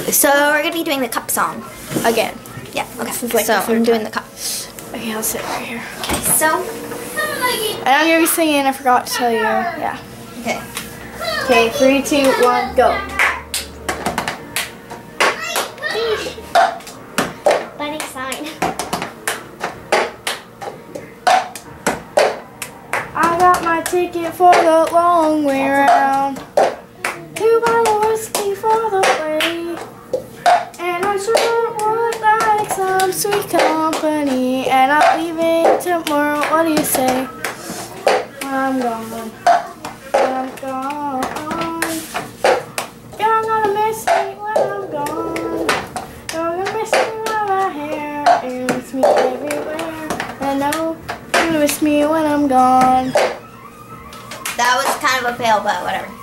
So we're gonna be doing the cup song again. Yeah. Okay. This is like so the third I'm doing time. the cup. Okay, I'll sit right here. Okay. So. And I'm gonna be singing. I forgot to tell you. Yeah. Okay. Okay, 3, 2, 1, go. Buddy sign. I got my ticket for the long way round. 2 bottles of whiskey for the way. And I sure would like some sweet company. And I'm leaving tomorrow. What do you say? When I'm gone. When I'm gone. You're gonna miss me when I'm gone. You're gonna miss me when my hair. You miss me everywhere. I know you're gonna miss me when I'm gone. That was kind of a fail, but whatever.